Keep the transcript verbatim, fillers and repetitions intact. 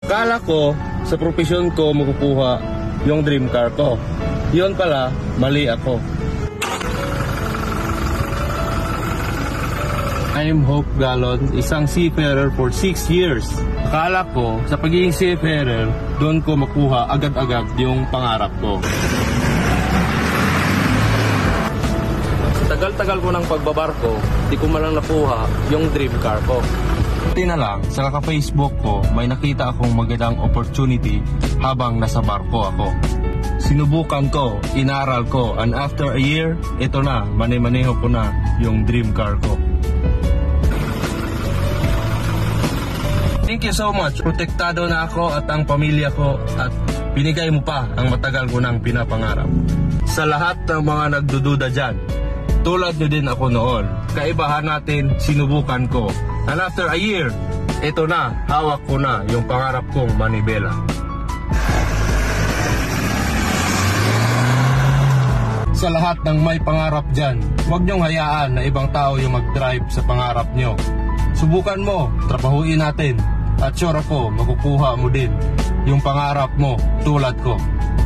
Akala ko sa profesyon ko makukuha yung dream car ko. Yun pala, mali ako. I'm Hope Galon, isang seafarer for six years. Akala ko sa pagiging seafarer, doon ko makuha agad-agad yung pangarap ko. Sa tagal-tagal ko ng pagbabarko, di ko malang nakuha yung dream car ko. Buti na lang, sa kaka-Facebook ko, may nakita akong magandang opportunity habang nasa barko ako. Sinubukan ko, inaral ko, and after a year, ito na, mani-maneho ko na yung dream car ko. Thank you so much. Protektado na ako at ang pamilya ko at binigay mo pa ang matagal ko nang pinapangarap. Sa lahat ng mga nagdududa dyan, tulad nyo din ako noon. Kaibahan natin, sinubukan ko. And after a year, ito na, hawak ko na yung pangarap kong manibela. Sa lahat ng may pangarap dyan, huwag nyong hayaan na ibang tao yung mag-drive sa pangarap nyo. Subukan mo, trabahuin natin. At sure ako, makukuha mo din yung pangarap mo tulad ko.